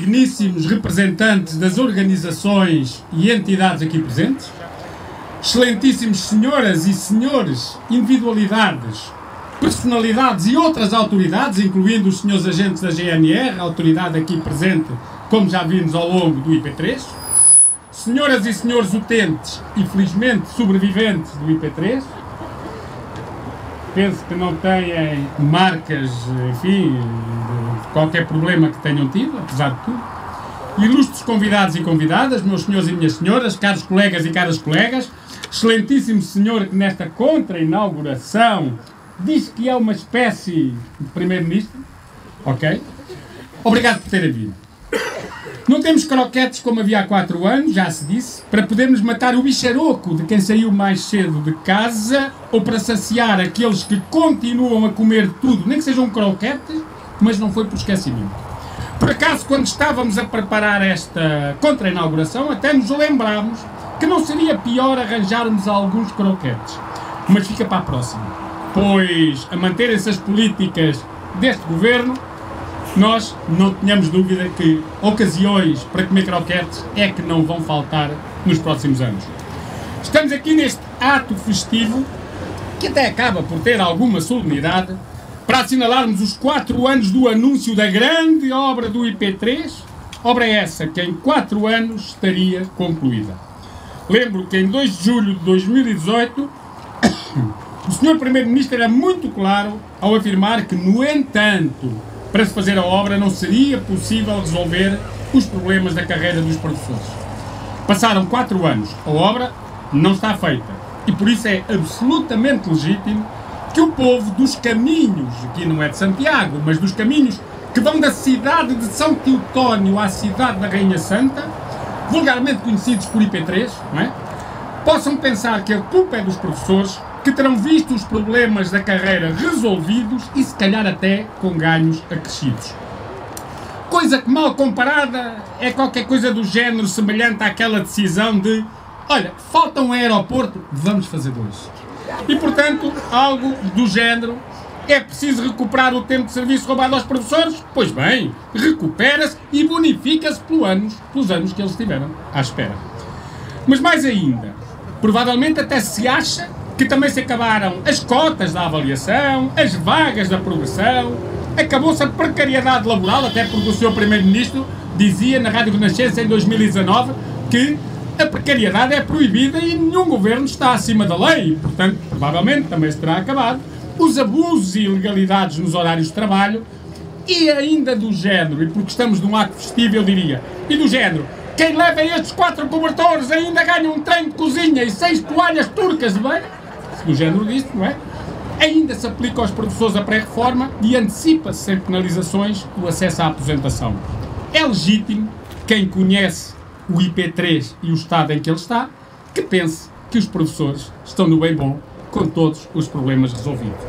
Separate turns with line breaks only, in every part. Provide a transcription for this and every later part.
digníssimos representantes das organizações e entidades aqui presentes, excelentíssimos senhoras e senhores, individualidades, personalidades e outras autoridades, incluindo os senhores agentes da GNR, a autoridade aqui presente, como já vimos ao longo do IP3, senhoras e senhores utentes e felizmente sobreviventes do IP3, penso que não têm marcas, enfim, de qualquer problema que tenham tido, apesar de tudo. Ilustres convidados e convidadas, meus senhores e minhas senhoras, caros colegas e caras colegas, excelentíssimo senhor que nesta contra-inauguração diz que é uma espécie de primeiro-ministro, ok? Obrigado por terem vindo. Não temos croquetes como havia há 4 anos, já se disse, para podermos matar o bicharoco de quem saiu mais cedo de casa ou para saciar aqueles que continuam a comer tudo, nem que sejam croquetes, mas não foi por esquecimento. Por acaso, quando estávamos a preparar esta contra-inauguração, até nos lembrámos que não seria pior arranjarmos alguns croquetes. Mas fica para a próxima, pois a manterem-se as políticas deste governo, nós não tenhamos dúvida que ocasiões para comer croquetes é que não vão faltar nos próximos anos. Estamos aqui neste ato festivo, que até acaba por ter alguma solenidade, para assinalarmos os 4 anos do anúncio da grande obra do IP3, obra essa que em 4 anos estaria concluída. Lembro que em 2 de julho de 2018, o Sr. Primeiro-Ministro era muito claro ao afirmar que, no entanto, para se fazer a obra não seria possível resolver os problemas da carreira dos professores. Passaram 4 anos, a obra não está feita e por isso é absolutamente legítimo que o povo dos caminhos, aqui não é de Santiago, mas dos caminhos que vão da cidade de São Teotónio à cidade da Rainha Santa, vulgarmente conhecidos por IP3, não é? Possam pensar que a culpa é dos professores, que terão visto os problemas da carreira resolvidos e se calhar até com ganhos acrescidos. Coisa que, mal comparada, é qualquer coisa do género semelhante àquela decisão de olha, falta um aeroporto, vamos fazer 2. E, portanto, algo do género, é preciso recuperar o tempo de serviço roubado aos professores? Pois bem, recupera-se e bonifica-se pelos anos que eles tiveram à espera. Mas mais ainda, provavelmente até se acha que também se acabaram as cotas da avaliação, as vagas da progressão, acabou-se a precariedade laboral, até porque o Sr. Primeiro-Ministro dizia na Rádio Renascença em 2019 que a precariedade é proibida e nenhum governo está acima da lei, e, portanto, provavelmente também se terá acabado os abusos e ilegalidades nos horários de trabalho e ainda do género, e porque estamos num ato festivo eu diria, e do género, quem leva estes 4 cobertores ainda ganha um trem de cozinha e 6 toalhas turcas de banho, do género disto, não é? Ainda se aplica aos professores a pré-reforma e antecipa-se sem penalizações o acesso à aposentação. É legítimo quem conhece o IP3 e o estado em que ele está, que pense que os professores estão no bem bom com todos os problemas resolvidos.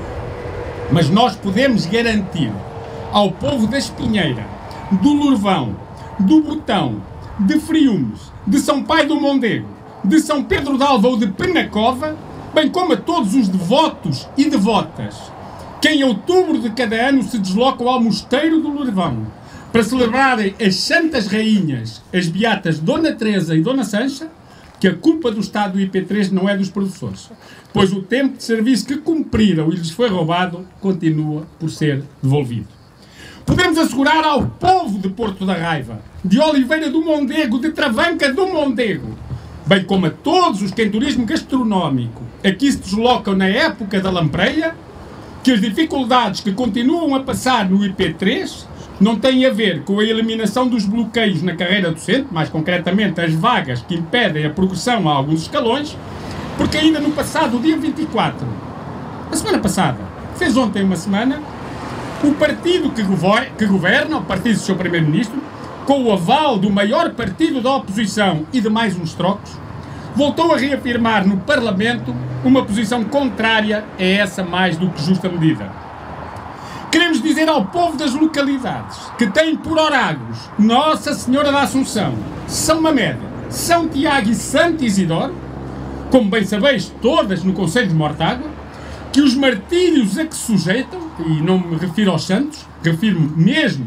Mas nós podemos garantir ao povo da Espinheira, do Lourvão, do Botão, de Friumes, de São Pai do Mondego, de São Pedro de Alva ou de Penacova, bem como a todos os devotos e devotas que em outubro de cada ano se deslocam ao Mosteiro do Lourvão para celebrarem as Santas Rainhas, as Beatas Dona Teresa e Dona Sancha, que a culpa do estado do IP3 não é dos professores, pois o tempo de serviço que cumpriram e lhes foi roubado continua por ser devolvido. Podemos assegurar ao povo de Porto da Raiva, de Oliveira do Mondego, de Travanca do Mondego, bem como a todos os que em turismo gastronómico aqui se deslocam na época da lampreia, que as dificuldades que continuam a passar no IP3 não têm a ver com a eliminação dos bloqueios na carreira docente, mais concretamente as vagas que impedem a progressão a alguns escalões, porque ainda no passado, dia 24, a semana passada, fez ontem uma semana, o partido que governa, o partido do Sr. Primeiro-Ministro, com o aval do maior partido da oposição e de mais uns trocos, voltou a reafirmar no Parlamento uma posição contrária a essa mais do que justa medida. Queremos dizer ao povo das localidades que têm por oragos Nossa Senhora da Assunção, São Mamede, São Tiago e Santo Isidoro, como bem sabeis todas no Conselho de Mortágua, que os martírios a que se sujeitam, e não me refiro aos santos, refiro-me mesmo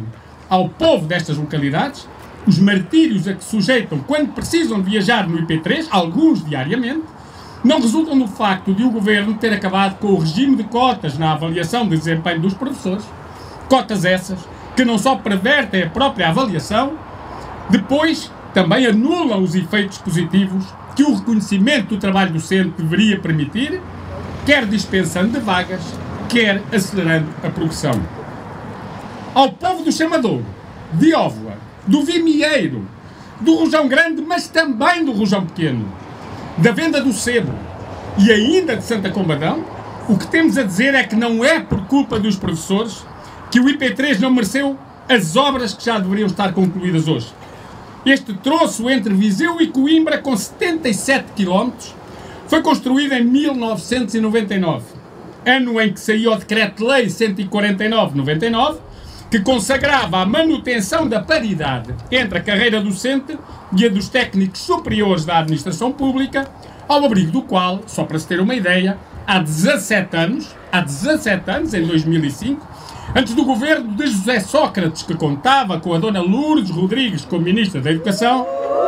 ao povo destas localidades, os martírios a que sujeitam quando precisam de viajar no IP3, alguns diariamente, não resultam do facto de o Governo ter acabado com o regime de cotas na avaliação de desempenho dos professores, cotas essas que não só pervertem a própria avaliação, depois também anulam os efeitos positivos que o reconhecimento do trabalho docente deveria permitir, quer dispensando de vagas, quer acelerando a progressão. Ao povo do Chamadouro, de Óvola, do Vimieiro, do Rojão Grande, mas também do Rojão Pequeno, da Venda do Sebo e ainda de Santa Combadão, o que temos a dizer é que não é por culpa dos professores que o IP3 não mereceu as obras que já deveriam estar concluídas hoje. Este troço entre Viseu e Coimbra, com 77 km, foi construído em 1999, ano em que saiu o Decreto-Lei 149/99, que consagrava a manutenção da paridade entre a carreira docente e a dos técnicos superiores da administração pública, ao abrigo do qual, só para se ter uma ideia, há 17 anos, em 2005, antes do governo de José Sócrates, que contava com a dona Lourdes Rodrigues como Ministra da Educação,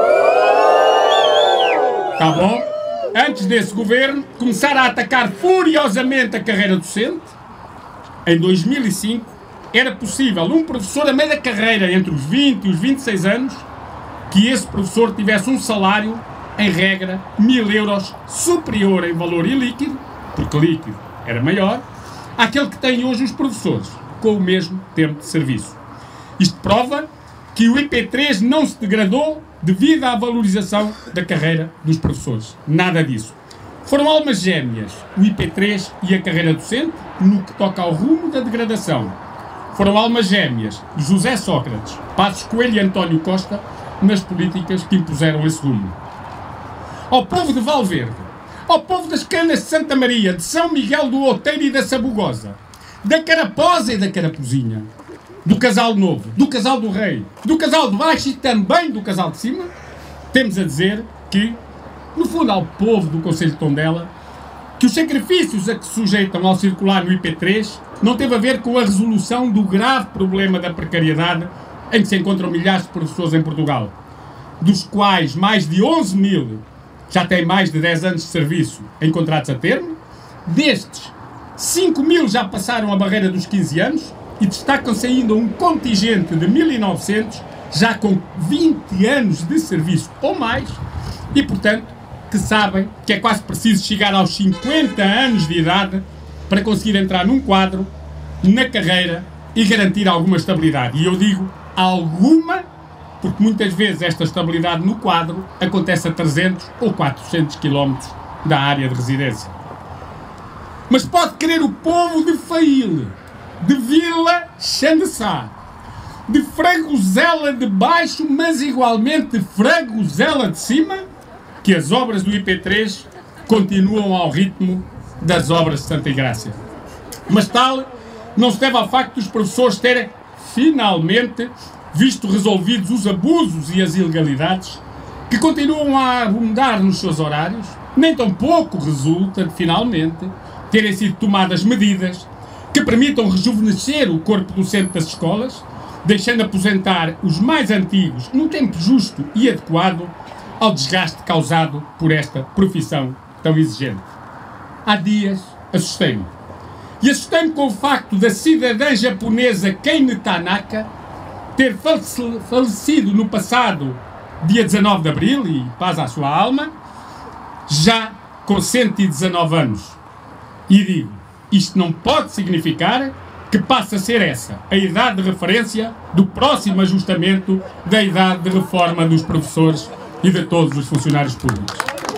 está bom? Antes desse governo começar a atacar furiosamente a carreira docente, em 2005, era possível um professor a meio da carreira, entre os 20 e os 26 anos, que esse professor tivesse um salário, em regra, 1000 euros superior em valor ilíquido, porque líquido era maior, àquele que têm hoje os professores, com o mesmo tempo de serviço. Isto prova que o IP3 não se degradou devido à valorização da carreira dos professores. Nada disso. Foram almas gêmeas, o IP3 e a carreira docente, no que toca ao rumo da degradação. Foram almas gêmeas José Sócrates, Passos Coelho e António Costa nas políticas que impuseram esse rumo. Ao povo de Valverde, ao povo das Canas de Santa Maria, de São Miguel do Outeiro e da Sabugosa, da Caraposa e da Carapozinha, do Casal Novo, do Casal do Rei, do Casal de Baixo e também do Casal de Cima, temos a dizer que, no fundo, ao povo do Concelho de Tondela, que os sacrifícios a que se sujeitam ao circular no IP3 não teve a ver com a resolução do grave problema da precariedade em que se encontram milhares de professores em Portugal, dos quais mais de 11 mil já têm mais de 10 anos de serviço em contratos a termo. Destes, 5 mil já passaram a barreira dos 15 anos e destacam-se ainda um contingente de 1900 já com 20 anos de serviço ou mais e, portanto, que sabem que é quase preciso chegar aos 50 anos de idade para conseguir entrar num quadro, na carreira e garantir alguma estabilidade. E eu digo alguma, porque muitas vezes esta estabilidade no quadro acontece a 300 ou 400 km da área de residência. Mas pode querer o povo de Faíl, de Vila Chandeçá, de Fragosela de Baixo, mas igualmente de Fragosela de Cima, que as obras do IP3 continuam ao ritmo das obras de Santa Igrácia. Mas tal não se deve ao facto dos professores terem, finalmente, visto resolvidos os abusos e as ilegalidades que continuam a abundar nos seus horários, nem tampouco resulta de, finalmente, terem sido tomadas medidas que permitam rejuvenescer o corpo docente das escolas, deixando aposentar os mais antigos num tempo justo e adequado ao desgaste causado por esta profissão tão exigente. Há dias assustei-me. E assustei-me com o facto da cidadã japonesa Kei Tanaka ter falecido no passado dia 19 de abril, e paz à sua alma, já com 119 anos. E digo, isto não pode significar que passe a ser essa a idade de referência do próximo ajustamento da idade de reforma dos professores e de todos os funcionários públicos.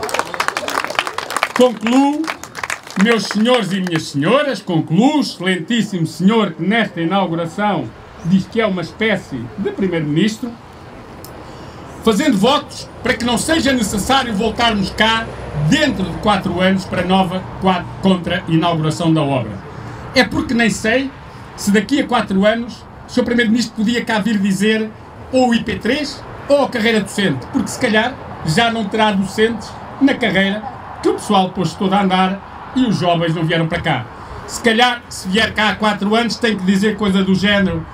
Concluo, meus senhores e minhas senhoras, concluo, excelentíssimo senhor que nesta inauguração diz que é uma espécie de primeiro-ministro, fazendo votos para que não seja necessário voltarmos cá dentro de 4 anos para nova contra-inauguração da obra. É porque nem sei se daqui a 4 anos o Sr. Primeiro-Ministro podia cá vir dizer ou o IP3 ou a carreira docente, porque se calhar já não terá docentes na carreira que o pessoal pôs todo a andar e os jovens não vieram para cá. Se calhar, se vier cá há 4 anos, tem que dizer coisa do género: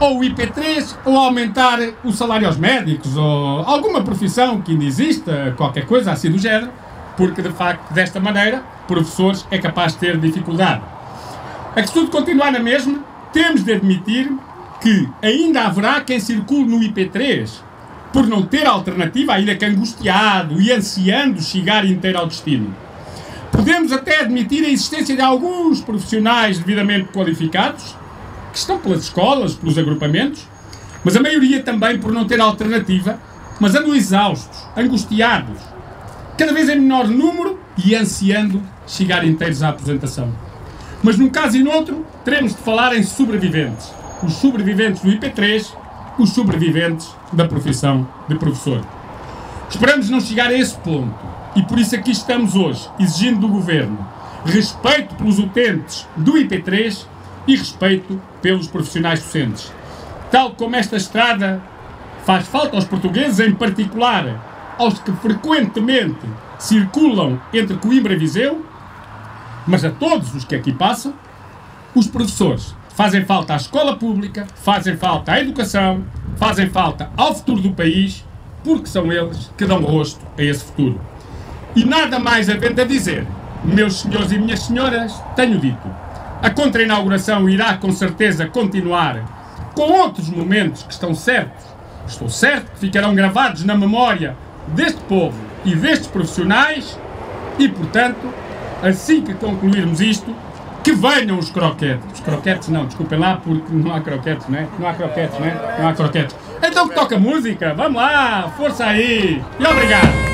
ou o IP3, ou aumentar o salário aos médicos, ou alguma profissão que ainda exista, qualquer coisa assim do género, porque, de facto, desta maneira, professores é capaz de ter dificuldade. A que se tudo continuar na mesma, temos de admitir que ainda haverá quem circule no IP3 por não ter alternativa, ainda que angustiado e ansiando chegar inteiro ao destino. Podemos até admitir a existência de alguns profissionais devidamente qualificados, que estão pelas escolas, pelos agrupamentos, mas a maioria também por não ter alternativa, mas andam exaustos, angustiados, cada vez em menor número e ansiando chegar inteiros à apresentação. Mas num caso e noutro, teremos de falar em sobreviventes. Os sobreviventes do IP3, os sobreviventes da profissão de professor. Esperamos não chegar a esse ponto e por isso aqui estamos hoje, exigindo do Governo respeito pelos utentes do IP3 e respeito pelos profissionais docentes. Tal como esta estrada faz falta aos portugueses, em particular aos que frequentemente circulam entre Coimbra e Viseu, mas a todos os que aqui passam, os professores fazem falta à escola pública, fazem falta à educação, fazem falta ao futuro do país, porque são eles que dão rosto a esse futuro. E nada mais havendo a dizer, meus senhores e minhas senhoras, tenho dito. A contra-inauguração irá com certeza continuar com outros momentos que estão certos. Estou certo que ficarão gravados na memória deste povo e destes profissionais e, portanto, assim que concluirmos isto, que venham os croquetes. Os croquetes não, desculpem lá, porque não há croquetes, não é? Não há croquetes, não é? Não há croquetes. Então que toca música, vamos lá, força aí, e obrigado!